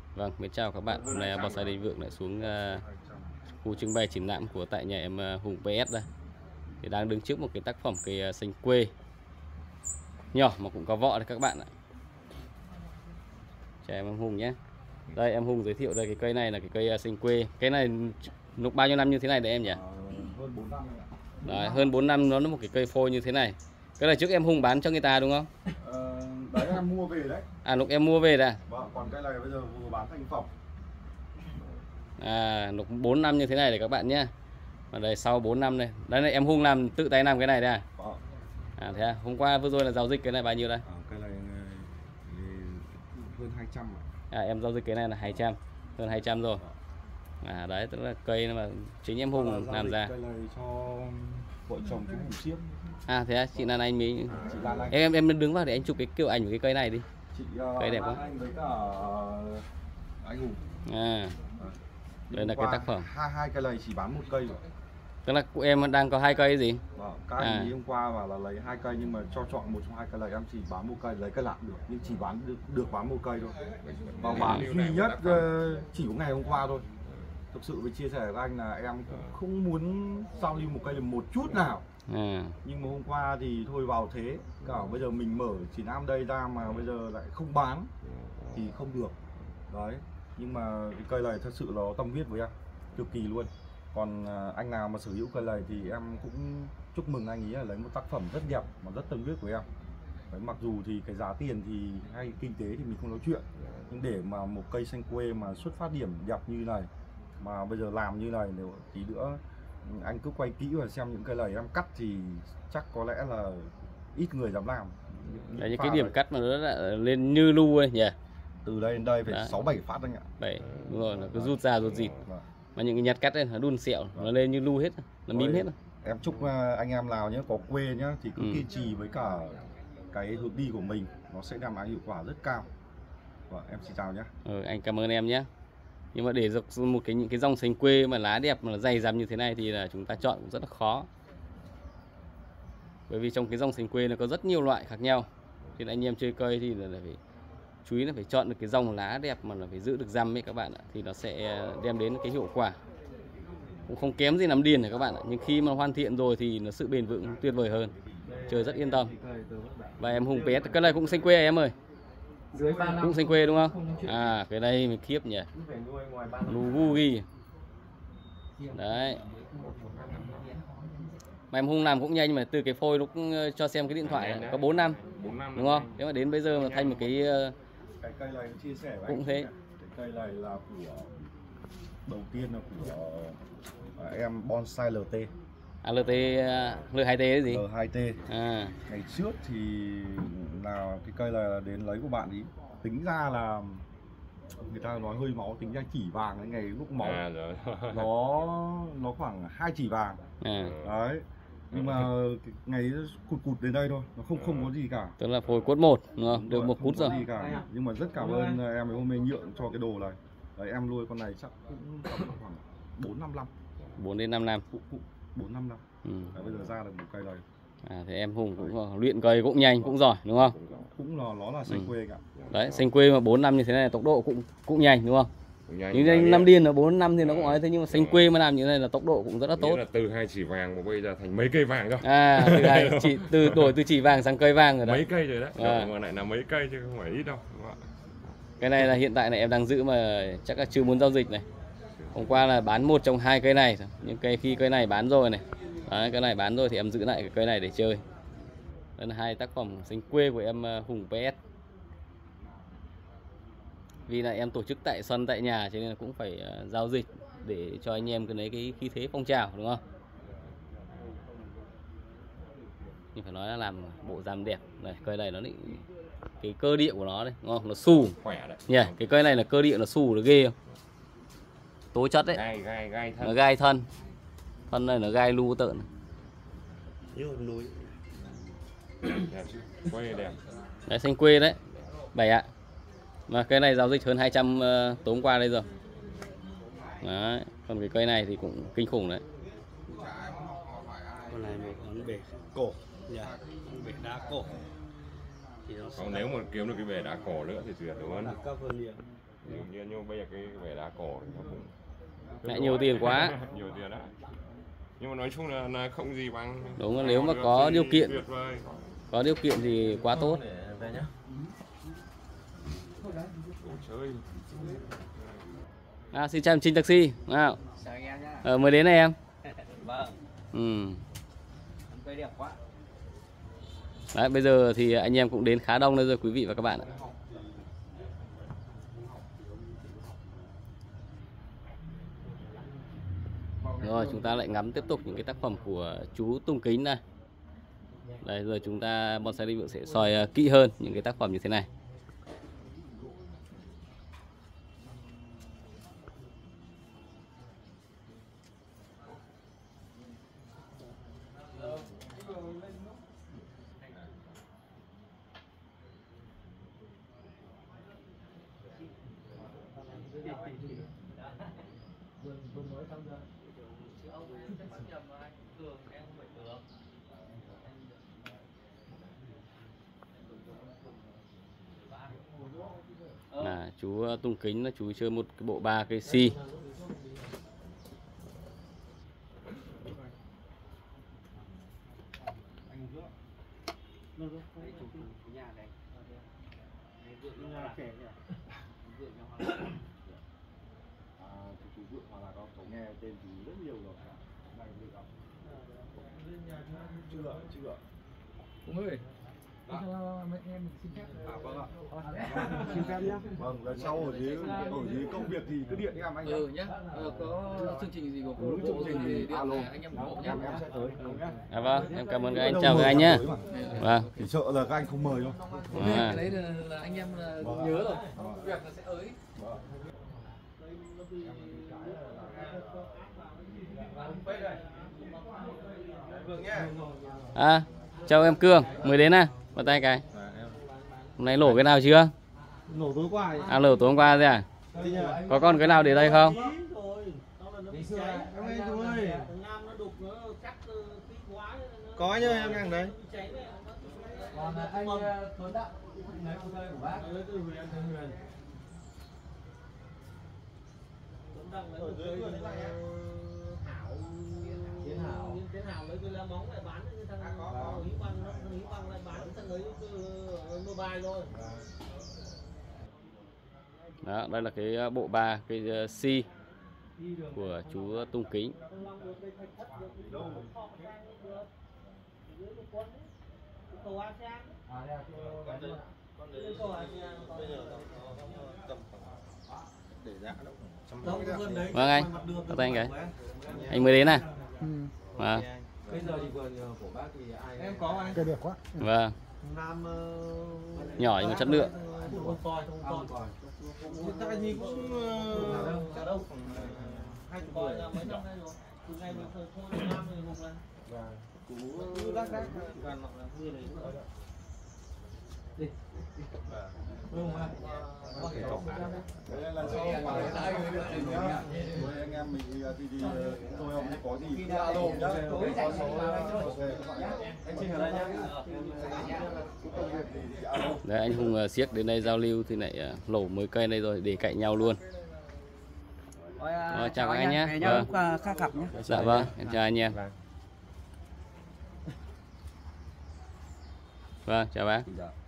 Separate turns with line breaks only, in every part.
Vâng, mến chào các bạn. Hôm nay Bonsai Đình Vượng lại xuống khu trưng bày triển lãm của tại nhà em Hùng PS đây. Thì đang đứng trước một cái tác phẩm cây xanh quê nhỏ mà cũng có vỏ đấy các bạn ạ. Chào em Hùng nhé. Đây em Hùng giới thiệu đây, cái cây này là cái cây xanh quê. Cái này lúc bao nhiêu năm như thế này đấy em nhỉ?
Hơn 4 năm ạ.
Đấy, hơn 4 năm nó là một cái cây phôi như thế này. Cái này trước em Hùng bán cho người ta đúng không?
Đấy em mua về đấy.
À lúc em mua về đã.
Vâng, còn cây này bây giờ vừa bán thành phẩm.
À, lúc 4 năm như thế này để các bạn nhé. Và đây sau 4 năm đây. Đấy này em Hùng làm tự tay làm cái này đây à?
Vâng.
À thế à? Hôm qua vừa rồi là giao dịch cái này bao nhiêu đây?
Cây này thì hơn 200 ạ.
À em giao dịch cái này là 200, hơn 200 rồi. À đấy, tức là cây mà chính em Hùng làm ra.
Cây này cho vợ chồng chú Hùng Chiết.
À thế à, chị Lan Anh mới
Anh.
em đứng vào để anh chụp cái kiểu ảnh của cái cây này đi.
Chị
Cây đẹp quá.
Anh với cả anh Hùng.
À. Đây là cái tác phẩm.
Hai cây này chỉ bán một cây rồi.
Tức là của em đang có 2 cây gì?
Vâng, các anh ý hôm qua bảo là lấy 2 cây nhưng mà cho chọn một trong 2 cây này em chỉ bán một cây, lấy cây lạc được nhưng chỉ bán được bán một cây thôi. Và bán duy nhất chỉ có ngày hôm qua thôi. Thực sự với chia sẻ với anh là em cũng không muốn giao lưu một cây là một chút nào. Nhưng mà hôm qua thì thôi vào thế, cả bây giờ mình mở triển lãm đây ra mà bây giờ lại không bán thì không được. Đấy, nhưng mà cái cây này thật sự nó tâm huyết với em, cực kỳ luôn. Còn anh nào mà sở hữu cây này thì em cũng chúc mừng anh ấy là lấy một tác phẩm rất đẹp mà rất tâm huyết của em. Đấy, mặc dù thì cái giá tiền thì hay kinh tế thì mình không nói chuyện, nhưng để mà một cây xanh quê mà xuất phát điểm đẹp như này mà bây giờ làm như này, nếu tí nữa anh cứ quay kỹ và xem những cây này em cắt thì chắc có lẽ là ít người dám làm.
Đấy, những cái điểm cắt mà nó đã lên như lu ấy nhỉ.
Từ đây đến đây phải 6-7 phát anh ạ.
7, đúng rồi, nó cứ rút ra rút dịt. Mà những cái nhát cắt ấy nó đun sẹo, nó lên như lu hết, nó mím hết.
Em chúc anh em nào nhé, có quê nhá thì cứ kiên trì với cả cái hướng đi của mình, nó sẽ đem lại hiệu quả rất cao. Và em xin chào nhé.
Anh cảm ơn em nhé. Nhưng mà để được những cái dòng xanh quê mà lá đẹp mà dày dặm như thế này thì là chúng ta chọn cũng rất là khó. Bởi vì trong cái dòng xanh quê nó có rất nhiều loại khác nhau. Thì anh em chơi cây thì là phải chú ý là phải chọn được cái dòng lá đẹp mà là phải giữ được răm ấy các bạn ạ, thì nó sẽ đem đến cái hiệu quả cũng không kém gì nắm điền này các bạn ạ. Nhưng khi mà hoàn thiện rồi thì nó sự bền vững tuyệt vời hơn, chơi rất yên tâm. Và em Hùng PS cái này cũng xanh quê em ơi, cũng xanh quê đúng không? À cái đây mình khiếp nhỉ, lu ghi đấy. Mà em Hùng làm cũng nhanh, mà từ cái phôi lúc cho xem cái điện thoại có 4 năm đúng không? Thế mà đến bây giờ mà thành một cái
cây này chia sẻ với
cũng
anh
thế.
Cái cây này là của đầu tiên là của em Bonsai LT.
LT L2T cái gì?
L2T.
À.
Ngày trước thì là cái cây là đến lấy của bạn ý, tính ra là người ta nói hơi máu, tính ra chỉ vàng cái ngày lúc máu nó khoảng 2 chỉ vàng. Đấy, nhưng mà cái ngày cụt đến đây thôi, nó không có gì cả.
Tức là phôi cốt 1 đúng không? Được 1 phút rồi.
Gì cả. Nhưng mà rất cảm ơn em hôm nay nhượng cho cái đồ này. Đấy, em nuôi con này chắc cũng khoảng 4-5 năm.
4 đến 5 năm.
4-5 năm. Đấy, bây giờ ra được một cây này.
À thì em Hùng cũng luyện cây cũng nhanh cũng giỏi đúng không?
Cũng là nó là xanh quê cả.
Đấy, xanh quê mà 4 năm như thế này tốc độ cũng nhanh đúng không? Nhưng năm điên là 4 năm thì nó cũng nói thế, nhưng mà xanh quê mà làm như thế này là tốc độ cũng rất là tốt.
Là từ 2 chỉ vàng mà bây giờ thành mấy cây vàng rồi.
À, đổi từ chỉ vàng sang cây vàng rồi đấy.
Mấy cây rồi đấy. Mà lại là mấy cây chứ không phải ít đâu.
Cái này là hiện tại này em đang giữ mà chắc là chưa muốn giao dịch này. Hôm qua là bán một trong 2 cây này, nhưng khi cây này bán rồi này. Đấy, cái này bán rồi thì em giữ lại cái cây này để chơi. Đây là 2 tác phẩm xanh quê của em Hùng PS. Vì là em tổ chức tại sân tại nhà cho nên là cũng phải giao dịch để cho anh em lấy cái khí thế phong trào đúng không? Nhưng phải nói là làm bộ răm đẹp. Này, cây này nó cái cơ địa của nó đây, đúng không? Nó xù.
Khỏe đấy.
Yeah, cái cây này là cơ địa nó xù, nó ghê không? Tố chất đấy.
Gai thân.
Nó gai thân. Thân này nó gai lu tợn.
Núi.
Đẹp chứ. Quê đẹp.
Đấy, xanh quê đấy. 7 ạ. Mà cây này giao dịch hơn 200 tối hôm qua đây rồi. Đấy, còn cái cây này thì cũng kinh khủng đấy.
Con này một con bể cổ, bể đá cổ.
Còn nếu mà kiếm được cái bể đá cổ nữa thì tuyệt đúng không?
Cấp hơn nhiều.
Dường như nhưng bây giờ cái vẻ đá cổ thì nó cũng
lại nhiều tiền quá.
nhiều tiền đấy. Nhưng mà nói chung là không gì bằng.
Đúng là nếu mà có điều kiện,
tuyệt vời.
có điều kiện thì quá tốt.
Chơi.
Xin chào em Trinh Taxi. Nào.
Chào anh em nhá.
Mới đến này em.
Vâng. Cây đẹp quá.
Đấy, bây giờ thì anh em cũng đến khá đông rồi quý vị và các bạn ạ. Rồi chúng ta lại ngắm tiếp tục những cái tác phẩm của chú Tung Kính đây. Đây giờ chúng ta Bonsai Đinh Vượng sẽ soi kỹ hơn những cái tác phẩm như thế này. Chú Tung Kính là chú chơi một cái bộ 3 cây si.
Chú Vượng hoặc là có nghe tên chú rất nhiều rồi. Chưa.
Cũng ơi.
Vâng xin phép nhé. Vâng, lần sau ở dưới công việc thì cứ điện em anh nhé.
Nhá. Có chương trình gì của cô?
Chương trình thì alo.
Anh em ủng hộ nhá.
Em sẽ tới.
Vâng, em cảm ơn các anh, chào các anh nhé. Vâng.
Chỉ sợ là các anh không mời thôi.
Cái đấy là anh em nhớ rồi. Việc là sẽ tới.
Chào em Cương, mới đến à? Bắt tay cái. Hôm nay lổ cái nào chưa?
Nổ tối qua.
Lổ tối hôm qua rồi à? Có còn cái nào để đây không?
Có anh ơi, em đang đấy.
Còn anh Tuấn Đặng lấy hồ sơ của bác. Lấy từ Huyền. Tuấn Đặng lấy hồ sơ của Hảo. Tiến Hảo lấy cái lá móng lại bán cho thằng Hữu Băng lại bán thằng ấy mobile thôi.
Đó, đây là cái bộ 3 cây si của chú Tung Kính. Vâng anh, bắt tay anh cái. Anh mới đến à? Vâng.
Bây giờ thì vườn của bác thì ai
Em có anh.
cây đẹp quá.
Vâng.
Nam
Nhỏ nhưng mà chất lượng.
Không coi.
Hiện tại thì cũng
đâu. 20 coi là mấy năm nay rồi. Từ ngày mình thôi Nam thì hùng này.
và cú đắc
Gần là mưa đấy.
Lần sau anh em mình thì tôi không có gì cứ alo nhá. Anh Trinh ở đây nhá.
Đấy, anh Hùng siếc đến đây giao lưu thì lại lổ mới cây đây rồi để cạnh nhau luôn. Chào các anh nhé. Vâng.
Khác gặp nhé.
Dạ vâng, em chào anh em. Vâng, chào bác.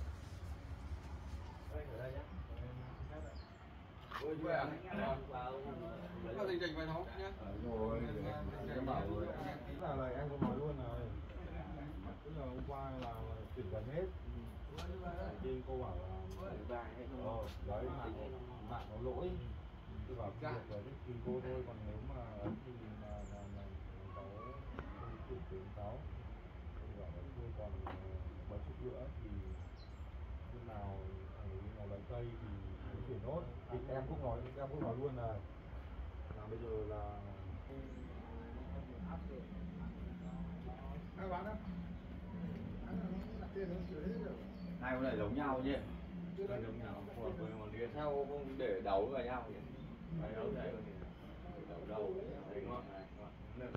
Lời em có nói luôn là tức là hôm qua là chuyển gần hết. Trên cô bảo là đấy mạng nó lỗi. Tôi bảo việc là tìm cô thôi, còn nếu mà thì là cháu không tự tuyến cháu. Tôi bảo là thôi còn mấy chục nữa thì khi nào thằng ấy nó lấy cây thì mới chuyển nốt. Thì em cũng nói luôn là bây giờ là
Hai con này giống nhau chứ? Giống nhau. Còn kia sao không để đầu vào nhau vậy? Phải đấu này đầu thấy ngọn này, ngọn.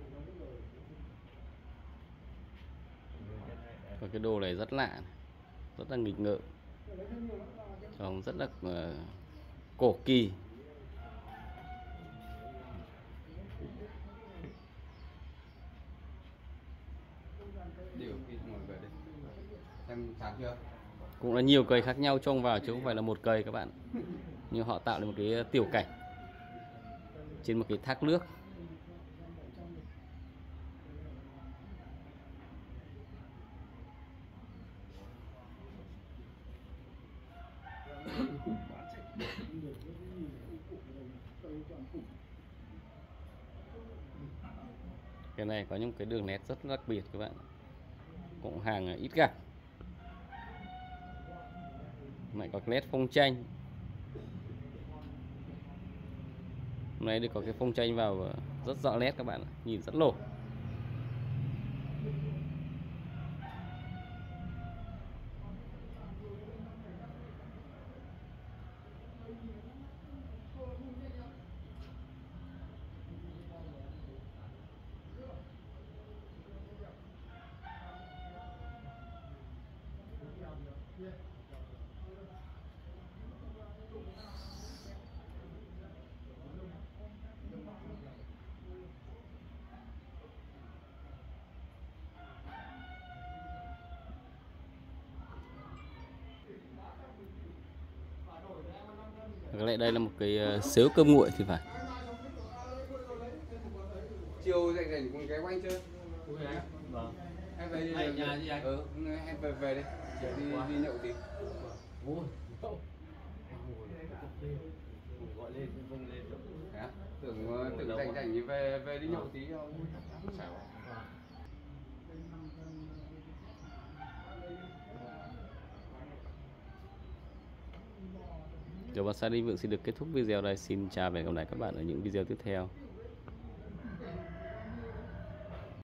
Còn cái đồ này rất lạ. rất là nghịch ngợm, trông rất là cổ kỳ. Cũng là nhiều cây khác nhau trông vào chứ không phải là một cây các bạn, nhưng họ tạo lên một cái tiểu cảnh trên một cái thác nước. Cái này có những cái đường nét rất đặc biệt các bạn, cũng hàng ít gặp, lại có nét phông tranh. Hôm nay được có cái phông tranh vào rất rõ nét các bạn, nhìn rất lổ. Có lẽ đây là một cái xếu cơm nguội thì phải.
Chiều rảnh cùng ghé quanh chơi.
Vâng.
Em về đi.
Nhà gì anh?
Em về đi. Chiều đi nhậu tí.
Ôi, gọi lên không lên được.
Hả? Tưởng rảnh như về đi nhậu tí thôi. Sao?
Rồi, Bonsai Đinh Vượng xin được kết thúc video đây. Xin chào và hẹn gặp lại các bạn ở những video tiếp theo.